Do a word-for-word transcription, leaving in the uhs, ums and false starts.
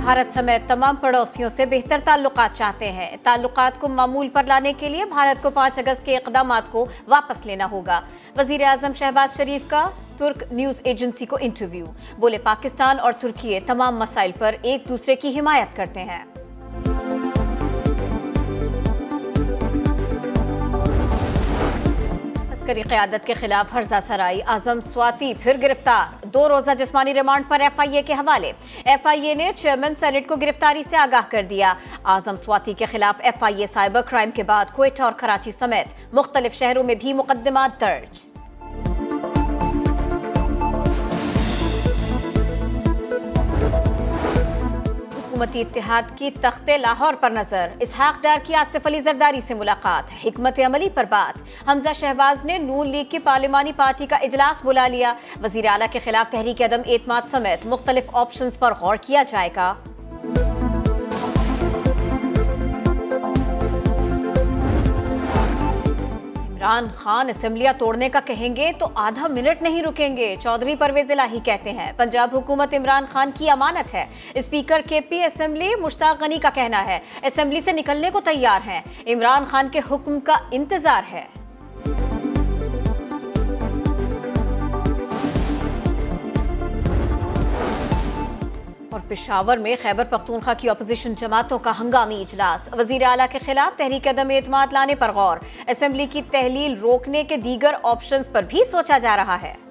भारत समेत तमाम पड़ोसियों से बेहतर ताल्लुकात चाहते हैं। ताल्लुकात को मामूल पर लाने के लिए भारत को पाँच अगस्त के इक़दामात को वापस लेना होगा। वज़ीर आज़म शहबाज शरीफ का तुर्क न्यूज़ एजेंसी को इंटरव्यू। बोले, पाकिस्तान और तुर्की तमाम मसाइल पर एक दूसरे की हिमायत करते हैं। अस्करी क़यादत के खिलाफ हर्जा सराई आजम स्वाति फिर गिरफ्तार। दो रोजा जिस्मानी रिमांड पर एफ आई ए के हवाले। एफ आई ए ने चेयरमैन सेनेट को गिरफ्तारी से आगाह कर दिया। आजम स्वाति के खिलाफ F I A cyber crime के बाद क्वेटा और कराची समेत मुख्तलिफ शहरों में भी मुकदमात दर्ज। हुकूमती इत्तेहाद की तख्ते लाहौर पर नजर। इसहाक डार की आसिफ अली जरदारी से मुलाकात। हिकमत अमली पर बात। हमजा शहबाज ने नून लीग की पार्लिमानी पार्टी का इजलास बुला लिया। वजीर आला के खिलाफ तहरीक अदम एतमाद समेत मुख्तलिफ ऑप्शंस पर गौर किया जाएगा। इमरान खान असेंबलियां तोड़ने का कहेंगे तो आधा मिनट नहीं रुकेंगे। चौधरी परवेज इलाही कहते हैं, पंजाब हुकूमत इमरान खान की अमानत है। स्पीकर के पी असेंबली मुश्ताक गनी का कहना है, असेंबली से निकलने को तैयार हैं। इमरान खान के हुक्म का इंतजार है। और पेशावर में खैबर पख्तूनख्वा की अपोजिशन जमातों का हंगामी इजलास। वजीर आला के खिलाफ तहरीक अदम एतमाद लाने पर गौर। असेंबली की तहलील रोकने के दीगर ऑप्शंस पर भी सोचा जा रहा है।